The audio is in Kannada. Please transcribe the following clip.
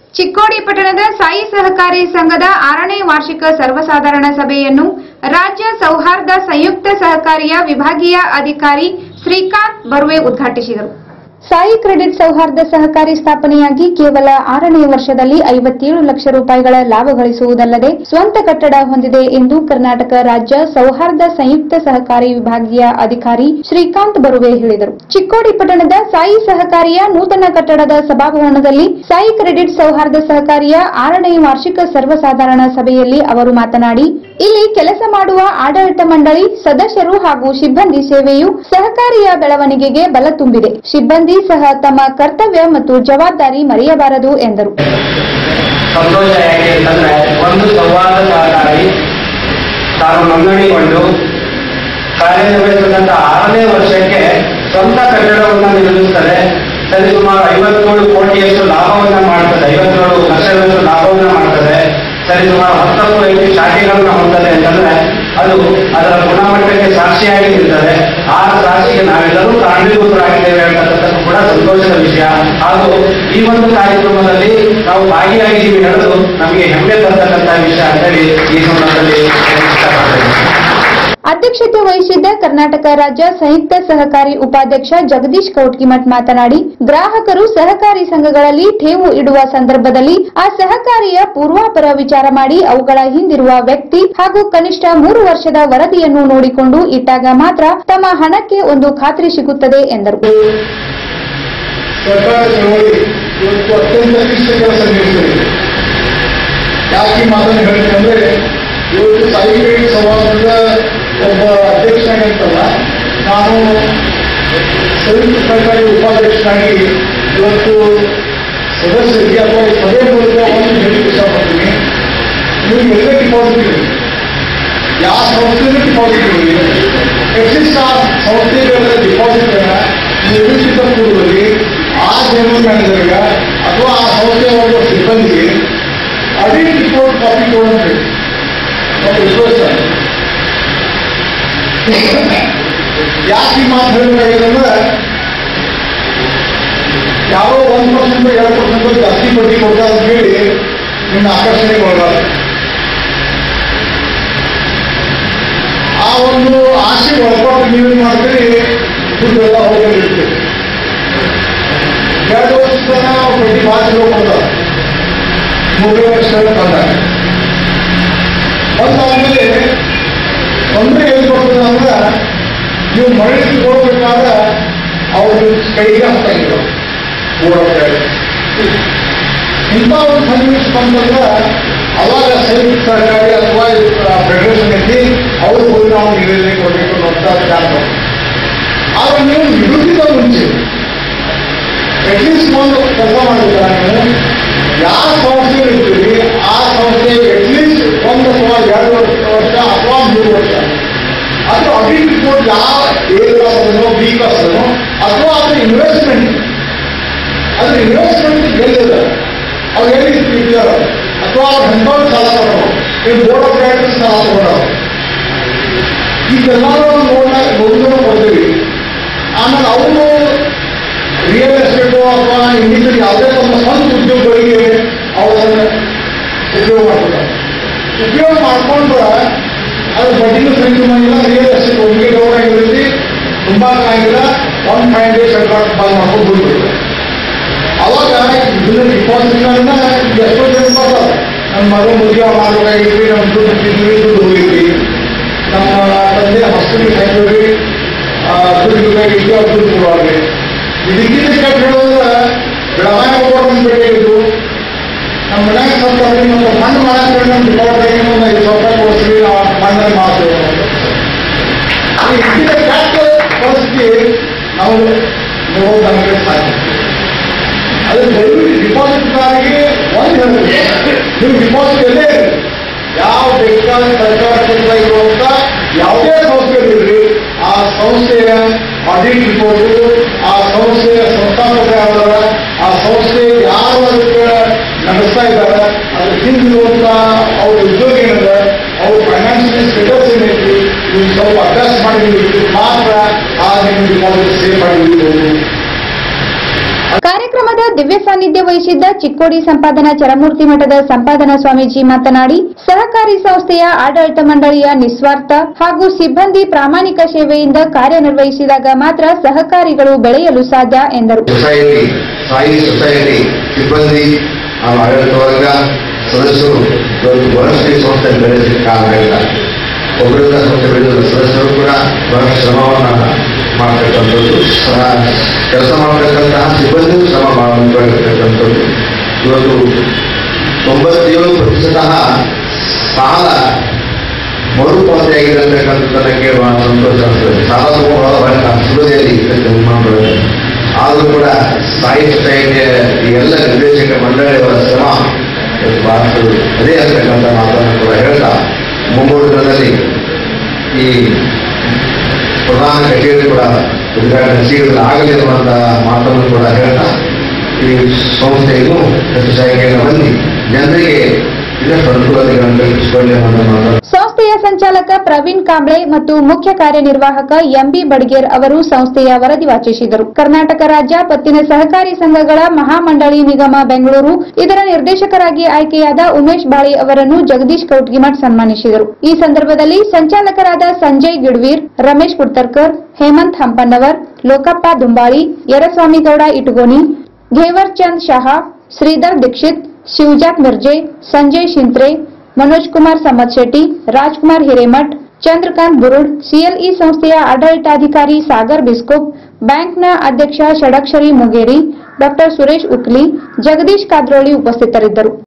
ಚಿಕ್ಕೋಡಿ ಪಟ್ಟಣದ ಸಾಯಿ ಸಹಕಾರಿ ಸಂಘದ 6ನೇ ವಾರ್ಷಿಕ ಸರ್ವಸಾಧಾರಣ ಸಭೆಯನ್ನು ರಾಜ್ಯ ಸೌಹಾರ್ದ ಸಂಯುಕ್ತ ಸಹಕಾರಿಯ ವಿಭಾಗೀಯ ಅಧಿಕಾರಿ ಶ್ರೀಕಾಂತ್ ಬರುವೆ ಉದ್ಘಾಟಿಸಿದರು. ಸಾಯಿ ಕ್ರೆಡಿಟ್ ಸೌಹಾರ್ದ ಸಹಕಾರಿ ಸ್ಥಾಪನೆಯಾಗಿ ಕೇವಲ 6ನೇ ವರ್ಷದಲ್ಲಿ 57 ಲಕ್ಷ ರೂಪಾಯಿಗಳ ಲಾಭ ಗಳಿಸುವುದಲ್ಲದೆ ಸ್ವಂತ ಕಟ್ಟಡ ಹೊಂದಿದೆ ಎಂದು ಕರ್ನಾಟಕ ರಾಜ್ಯ ಸೌಹಾರ್ದ ಸಂಯುಕ್ತ ಸಹಕಾರಿ ವಿಭಾಗೀಯ ಅಧಿಕಾರಿ ಶ್ರೀಕಾಂತ್ ಬರುವೆ ಹೇಳಿದರು. ಚಿಕ್ಕೋಡಿ ಪಟ್ಟಣದ ಸಾಯಿ ಸಹಕಾರಿಯ ನೂತನ ಕಟ್ಟಡದ ಸಭಾಭವನದಲ್ಲಿ ಸಾಯಿ ಕ್ರೆಡಿಟ್ ಸೌಹಾರ್ದ ಸಹಕಾರಿಯ 6ನೇ ವಾರ್ಷಿಕ ಸರ್ವಸಾಧಾರಣ ಸಭೆಯಲ್ಲಿ ಅವರು ಮಾತನಾಡಿ, ಇಲ್ಲಿ ಕೆಲಸ ಮಾಡುವ ಆಡಳಿತ ಮಂಡಳಿ ಸದಸ್ಯರು ಹಾಗೂ ಸಿಬ್ಬಂದಿ ಸೇವೆಯು ಸಹಕಾರಿಯ ಬೆಳವಣಿಗೆಗೆ ಬಲ ತುಂಬಿದೆ. ಸಿಬ್ಬಂದಿ ಸಹ ತಮ್ಮ ಕರ್ತವ್ಯ ಮತ್ತು ಜವಾಬ್ದಾರಿ ಮರೆಯಬಾರದು ಎಂದರು. ಸಂತೋಷ ಯಾಕೆ ಅಂತಂದ್ರೆ, ಒಂದು ಸೌಹಾರ್ದ ಸಹಕಾರಿ ತಾನು ನೋಂದಣಿಗೊಂಡು ಕಾರ್ಯನಿರ್ವಹಿಸಿದಂತ 6ನೇ ವರ್ಷಕ್ಕೆ ಸ್ವಂತ ಕಟ್ಟಡವನ್ನು ನಿರ್ಮಿಸುತ್ತದೆ. ಸರಿಸುಮಾರು 57 ಕೋಟಿಯಷ್ಟು ಲಾಭವನ್ನ ಮಾಡುತ್ತದೆ, 57 ಲಕ್ಷದಷ್ಟು ಲಾಭವನ್ನ ಮಾಡುತ್ತದೆ. ಸರಿಸುಮಾರು 10 ಶಾಖೆಗಳನ್ನು ಹೊಂದದೆ ಅಂತಂದ್ರೆ ಅದು ಅದರ ಗುಣಮಟ್ಟಕ್ಕೆ ಸಾಕ್ಷಿಯಾಗಿ ನಿಲ್ತದೆ. ಆ ಸಾಕ್ಷಿಗೆ ನಾವೆಲ್ಲರೂ ಕಾರಣೀಭೂತರಾಗಿದ್ದೇವೆ ಅಂತಕ್ಕಂಥದ್ದು ಕೂಡ ಸಂತೋಷದ ವಿಷಯ. ಹಾಗೂ ಈ ಒಂದು ಕಾರ್ಯಕ್ರಮದಲ್ಲಿ ನಾವು ಭಾಗಿಯಾಗಿದ್ದೀವಿ ಹೇಳೋದು ನಮಗೆ ಹೆಮ್ಮೆ ತರತಕ್ಕಂಥ ವಿಷಯ ಅಂತೇಳಿ ಈ ಸಂದರ್ಭದಲ್ಲಿ ಅಧ್ಯಕ್ಷತೆ ವಹಿಸಿದ್ದ ಕರ್ನಾಟಕ ರಾಜ್ಯ ಸಂಯುಕ್ತ ಸಹಕಾರಿ ಉಪಾಧ್ಯಕ್ಷ ಜಗದೀಶ್ ಕೌಟ್ಕಿಮಠ್ ಮಾತನಾಡಿ, ಗ್ರಾಹಕರು ಸಹಕಾರಿ ಸಂಘಗಳಲ್ಲಿ ಠೇವು ಇಡುವ ಸಂದರ್ಭದಲ್ಲಿ ಆ ಸಹಕಾರಿಯ ಪೂರ್ವಾಪರ ವಿಚಾರ ಮಾಡಿ ಅವುಗಳ ಹಿಂದಿರುವ ವ್ಯಕ್ತಿ ಹಾಗೂ ಕನಿಷ್ಠ 3 ವರ್ಷದ ವರದಿಯನ್ನು ನೋಡಿಕೊಂಡು ಇಟ್ಟಾಗ ಮಾತ್ರ ತಮ್ಮ ಹಣಕ್ಕೆ ಒಂದು ಖಾತ್ರಿ ಸಿಗುತ್ತದೆ ಎಂದರು. ಒಬ್ಬ ಅಧ್ಯಕ್ಷನಾಗಿರ್ತಲ್ಲ, ನಾನು ಸಂಯುಕ್ತ ಸಹಕಾರಿ ಉಪಾಧ್ಯಕ್ಷನಾಗಿ ಇವತ್ತು ಸದಸ್ಯರಿಗೆ ಅಥವಾ ಸಭೆ ಮೂಲಕ ಒಂದು ಹೇಳಲಿಕ್ಕೆ ಇಷ್ಟಪಡ್ತೀನಿ. ನೀವು ಎಲ್ಲ ಡಿಪಾಸಿಟ್ ಇರಲಿ, ಯಾವ ಸಂಸ್ಥೆಯೂ ಡಿಪಾಸಿಟ್ ಇರಲಿ, ಅಟ್ಲೀಸ್ಟ್ ಆ ಸಂಸ್ಥೆಗಳ ಡಿಪಾಸಿಟ್ಗಳನ್ನ ನಿರ್ಮಿಸಿದ ಪೂರ್ವದಲ್ಲಿ ಆ ಜನರಲ್ ಮ್ಯಾನೇಜರ್ಗ ಅಥವಾ ಆ ಸಂಸ್ಥೆಯ ಒಂದು ಸಿಬ್ಬಂದಿಗೆ ಆಡಿಟ್ ರಿಪೋರ್ಟ್ ಕಾಪಿ ಕೊಡಬೇಕು. ಯಾಕೆ ಮಾತು ಹೇಳಬೇಕಾಗಿದ್ರೆ, ಯಾವ 1% 2% ಜಾಸ್ತಿ ಬಡ್ಡಿ ಕೊಡ್ತಾರೆ ಅಂತ ಹೇಳಿ ನಿಮ್ಮ ಆಕರ್ಷಣೆಗೆ ಒಳಗಾದ ಆ ಒಂದು ಆಸೆ ಒಳಪಟ್ಟು ನೀವೇನು ಮಾಡ್ತೀರಿ, ದುಡ್ಡೆಲ್ಲ ಹೋಗಿರ್ತೀರಿ. 2 ವರ್ಷದ ಬಡ್ಡಿ ಭಾಳ ಚಲೋ ಕೊಡ್ತಾರೆ, 3 ವರ್ಷ ಬಂದಾಗ ಬಂದಾದ್ಮೇಲೆ ತೊಂದರೆ ಎಲ್ಲಿ ಬರ್ತದೆ ಅಂದ್ರೆ, ನೀವು ಮರಳಿಸಿ ಕೊಡಬೇಕಾದ್ರೆ ಅವ್ರ ಕೈಗೆ ಆಗ್ತಾ ಇದ್ರು. ಇಂಥ ಒಂದು ಸನ್ನಿವೇಶ ಬಂದಾಗ ಅವಾಗ ಸಂಯುಕ್ತ ಸಹಕಾರಿ ಅಥವಾ ಫೆಡರೇಷನ್ ಐತಿ, ಅವ್ರು ಹೋಗಿ ನಾವು ನಿವೇದನೆ ಕೊಡಬೇಕು ಅಂತ ಜಾಗ. ಆದ್ರೆ ನೀವು ನಿವೃತ್ತಿದ ಮುಂಚೆ ಅಟ್ಲೀಸ್ಟ್ ಒಂದು ಕೆಲಸ ಮಾಡಬೇಕಲ್ಲ, ನೀವು ಯಾವ ಸಂಸ್ಥೆ ಇರ್ತೀವಿ ಆ ಸಂಸ್ಥೆ ಅಟ್ಲೀಸ್ಟ್ 1 ಅಥವಾ 2 ವರ್ಷ ಅಥವಾ 3 ವರ್ಷ ಅದು ಆಡಿಟ್ ರಿಪೋರ್ಟ್ ಯಾವ ಎ ಕ್ಲಾಸ್ ಬಿ ಕ್ಲಾಸ್ ಅಥವಾ ಅದ್ರ ಇನ್ವೆಸ್ಟ್ಮೆಂಟ್ ಗೆಲ್ಲಿದೆ ಅವ್ರು ಹೇಳಿದ್ದಾರೆ ಅಥವಾ ಅವ್ರ ಹಂತವ್ರು ಸಾಲ ತಗೊಂಡು ನೀವು ಬೋರ್ಡ್ ಆಫ್ ಡೈರೆಕ್ಟರ್ಸ್ ಸಾಲ ತಗೊಂಡವ್ರು ಇದೆಲ್ಲರೂ ನೋಡಿದ್ರೆ ಕೊಡ್ತೀವಿ. ಆಮೇಲೆ ಅವರು ರಿಯಲ್ ಎಸ್ಟೇಟು ಅಥವಾ ಇನ್ನಿತರ ಯಾವುದೇ ತಮ್ಮ ಸ್ವಂತ ಉದ್ಯೋಗಗಳಿಗೆ ಅವರನ್ನು ಉಪಯೋಗ ಮಾಡ್ಕೊಂಡ್ರೆ ಅದು ಬಡ್ಡಿನೂ ಸಂಖ್ಯೆಲ್ಲ ರಿಯಲ್ ಎಸ್ಟೇಟ್ ಒಮ್ಮಿಗೆ ಗೌರಾಗಿರುತ್ತೆ, ತುಂಬಾ ಆಗಿಲ್ಲ, 1 days ಅಡ್ವಾನ್ಸ್ ಬಾಲ್ ಮಾಡ್ಕೊಂಡು ಬಿಡ್ಬೇಕು. ಅವಾಗ ಇದನ್ನ ಡಿಪಾಸಿಟ್ಗಳನ್ನ ಎಷ್ಟೋ ಜನ ಬರ್ತಾರೆ, ನಮ್ಮ ಮಗ ಮುದ್ದೆ ಮಾಡಬೇಕಾಗಿದ್ವಿ, ನಮ್ಮ ದುಡ್ಡು ತಿಂದ್ವಿ, ದುಡ್ಡು ಹೋಗಿದ್ವಿ, ನಮ್ಮ ತಂದೆ ಹಾಸ್ಪಿಟಲ್ ಹಾಕಿದ್ವಿ, ದುಡ್ಡು ಬೇಕಾಗಿದ್ವಿ, ಅವ್ರು ದುಡ್ಡು ಕೊಡುವಾಗ್ರಿ. ಇದಕ್ಕಿಂತ ಕೆಟ್ಟ ಹೇಳಿದ್ರೆ ಬೆಳಗಾವಿ ಹೋಗೋದು ಬೇಕಾಗಿದ್ದು, ನಮ್ಮ ಮನ್ಯಾಗ ಸ್ವಲ್ಪ ನಮ್ಮ ಮಣ್ಣು ಮಾಡಕ್ಕೆ ನಮ್ಮ ಡಿಪಾರ್ಟ್ಮೆಂಟ್ ಒಂದು 5 ಸಾವಿರ ರೂಪಾಯಿ ಕೊಡಿಸ್ತೀವಿ, ನಾವು ಮಣ್ಣಲ್ಲಿ ಮಾಡ್ತೇವೆ. ಇದಕ್ಕಿಂತ ಕೆಟ್ಟ ಪರಿಸ್ಥಿತಿ ನಾವು ನೋಡೋದಂದ್ರೆ ಸಾಧ್ಯ. ಅದು ದಯವಿಟ್ಟು ಡಿಪಾಸಿಟ್ದಾರಿಗೆ ಒಂದು ಹೇಳ್ತೀವಿ, ನೀವು ಡಿಪಾಸಿಟ್ ಎಲ್ಲೇ ಯಾವ ಬೇಕಾದ ಸರ್ಕಾರ ಕ್ಷೇತ್ರ ಇರುವಂತ ಯಾವುದೇ ಸಂಸ್ಥೆಗಳಿರಲಿ, ಆ ಸಂಸ್ಥೆಯ ಆಡಿಟ್ ರಿಪೋರ್ಟು, ಆ ಸಂಸ್ಥೆಯ ಸಂಸ್ಥಾಪಕ ಯಾವ್ದಾರ, ಆ ಸಂಸ್ಥೆ ಯಾರು ಅದಕ್ಕೆ ನಡೆಸ್ತಾ ಇದ್ದಾರೆ, ಅದ್ರ ಹಿಂದಿರುವಂತ ಅವ್ರ ಉದ್ಯೋಗ ಏನಿದೆ, ಅವ್ರ ಫೈನಾನ್ಷಿಯಲ್ ಸ್ಟೇಟಸ್ ಏನೈತಿ, ನೀವು ಸ್ವಲ್ಪ ಅಭ್ಯಾಸ ಮಾಡಿದ್ದೀವಿ ಮಾತ್ರ ಆ ನಿಮ್ಮ ಡಿಪಾಸಿಟ್ ಸೇವ್ ಮಾಡಿದ್ದೀವಿ. ಕಾರ್ಯಕ್ರಮದ ದಿವ್ಯ ಸಾನ್ನಿಧ್ಯ ವಹಿಸಿದ್ದ ಚಿಕ್ಕೋಡಿ ಸಂಪಾದನಾ ಚರಮೂರ್ತಿ ಮಠದ ಸಂಪಾದನಾ ಸ್ವಾಮೀಜಿ ಮಾತನಾಡಿ, ಸಹಕಾರಿ ಸಂಸ್ಥೆಯ ಆಡಳಿತ ಮಂಡಳಿಯ ನಿಸ್ವಾರ್ಥ ಹಾಗೂ ಸಿಬ್ಬಂದಿ ಪ್ರಾಮಾಣಿಕ ಸೇವೆಯಿಂದ ಕಾರ್ಯನಿರ್ವಹಿಸಿದಾಗ ಮಾತ್ರ ಸಹಕಾರಿಗಳು ಬೆಳೆಯಲು ಸಾಧ್ಯ ಎಂದರು. ಸೊಸೈಟಿ ಸಿಬ್ಬಂದಿ ಹಾಗೂ ಆಡಳಿತ ವರ್ಗ ಸದಸ್ಯರು ಇವತ್ತು ಬಹಳಷ್ಟು ಈ ಸಂಸ್ಥೆ ಬೆಳೆಸಲಿಕ್ಕೆ ಕಾರಣ ಇಲ್ಲ. ಒಬ್ಬರಿಂದ ಸಂಸ್ಥೆ ಬೆಳೆದ ಸದಸ್ಯರು ಕೂಡ ಬಹಳಷ್ಟು ಶ್ರಮವನ್ನು ಮಾಡತಕ್ಕಂಥದ್ದು, ಕೆಲಸ ಮಾಡತಕ್ಕಂತಹ ಸಿಬ್ಬಂದಿಗೂ ಶ್ರಮ ಮಾಡತಕ್ಕಂಥದ್ದು. ಇವತ್ತು 97% ಸಾಲ ಮರುಪಾವತಿಯಾಗಿರತಕ್ಕಂಥದ್ದನ್ನು ಕೇಳುವ ಸಂತೋಷ ಆಗ್ತದೆ. ಸಾಲ ತಗೊಂಡು ಸುಲಭೆಯಲ್ಲಿ ನಿರ್ಮಾಣಗೊಳ್ಳುತ್ತದೆ. ಆದರೂ ಕೂಡ ಸಾಯಿ ಸೊಸೈಟಿಯ ಈ ಎಲ್ಲ ನಿರ್ದೇಶಕ ಮಂಡಳಿಯವರ ಶ್ರಮ ಭಾರತದ ಅದೇ ಅಂತಕ್ಕಂಥ ಮಾತನ್ನು ಕೂಡ ಹೇಳ್ತಾ, ಮುಂಬರುವ ದಿನದಲ್ಲಿ ಈ ಪ್ರಧಾನ ಕಚೇರಿ ಕೂಡ ಉದ್ಘಾಟನೆ ಶೀಘ್ರ ಆಗಲಿ ಅನ್ನುವಂತಹ ಮಾತನ್ನು ಕೂಡ ಹೇಳ್ತಾ, ಈ ಸಂಸ್ಥೆಯನ್ನು ಹೆಚ್ಚು ಸಂಖ್ಯೆಯನ್ನು ಹೊಂದಿ ಜನರಿಗೆ ಇದಕ್ಕೆ ಅನುಕೂಲತೆಗಳನ್ನು ಕಲ್ಪಿಸಿಕೊಳ್ಳಿ ಅನ್ನೋದನ್ನು ಸಂಸ್ಥೆಯ ಸಂಚಾಲಕ ಪ್ರವೀಣ್ ಕಾಂಬ್ಳೆ ಮತ್ತು ಮುಖ್ಯ ಕಾರ್ಯನಿರ್ವಾಹಕ ಎಂಬಿ ಬಡ್ಗೇರ್ ಅವರು ಸಂಸ್ಥೆಯ ವರದಿ ವಾಚಿಸಿದರು. ಕರ್ನಾಟಕ ರಾಜ್ಯ ಪತ್ತಿನ ಸಹಕಾರಿ ಸಂಘಗಳ ಮಹಾಮಂಡಳಿ ನಿಗಮ ಬೆಂಗಳೂರು ಇದರ ನಿರ್ದೇಶಕರಾಗಿ ಆಯ್ಕೆಯಾದ ಉಮೇಶ್ ಬಾಳಿ ಅವರನ್ನು ಜಗದೀಶ್ ಕೌಟ್ಗಿಮಠ್ ಸನ್ಮಾನಿಸಿದರು. ಈ ಸಂದರ್ಭದಲ್ಲಿ ಸಂಚಾಲಕರಾದ ಸಂಜಯ್ ಗಿಡ್ವೀರ್, ರಮೇಶ್ ಕುಡ್ತರ್ಕರ್, ಹೇಮಂತ್ ಹಂಪನ್ನವರ್, ಲೋಕಪ್ಪ ದುಂಬಾಳಿ, ಯರಸ್ವಾಮಿಗೌಡ ಇಟಗೋನಿ, ಘೇವರ್ ಚಂದ್ ಶಹಾ, ಶ್ರೀಧರ್ ದೀಕ್ಷಿತ್, ಶಿವಜಾತ್ ಮಿರ್ಜೆ, ಸಂಜಯ್ ಶಿಂತ್ರೆ, ಮನೋಜ್ ಕುಮಾರ್ ಸಮತ್ ಶೆಟ್ಟಿ, ರಾಜ್ಕುಮಾರ್ ಹಿರೇಮಠ್, ಚಂದ್ರಕಾಂತ್ ಬುರುಡ್, ಸಿಎಲ್ಇ ಸಂಸ್ಥೆಯ ಆಡಳಿತಾಧಿಕಾರಿ ಸಾಗರ್ ಬಿಸ್ಕೋಪ್, ಬ್ಯಾಂಕ್ನ ಅಧ್ಯಕ್ಷ ಷಡಕ್ಷರಿ ಮುಗೇರಿ, ಡಾ ಸುರೇಶ್ ಉಕ್ಲಿ, ಜಗದೀಶ್ ಕಾದ್ರೋಳಿ ಉಪಸ್ಥಿತರಿದ್ದರು.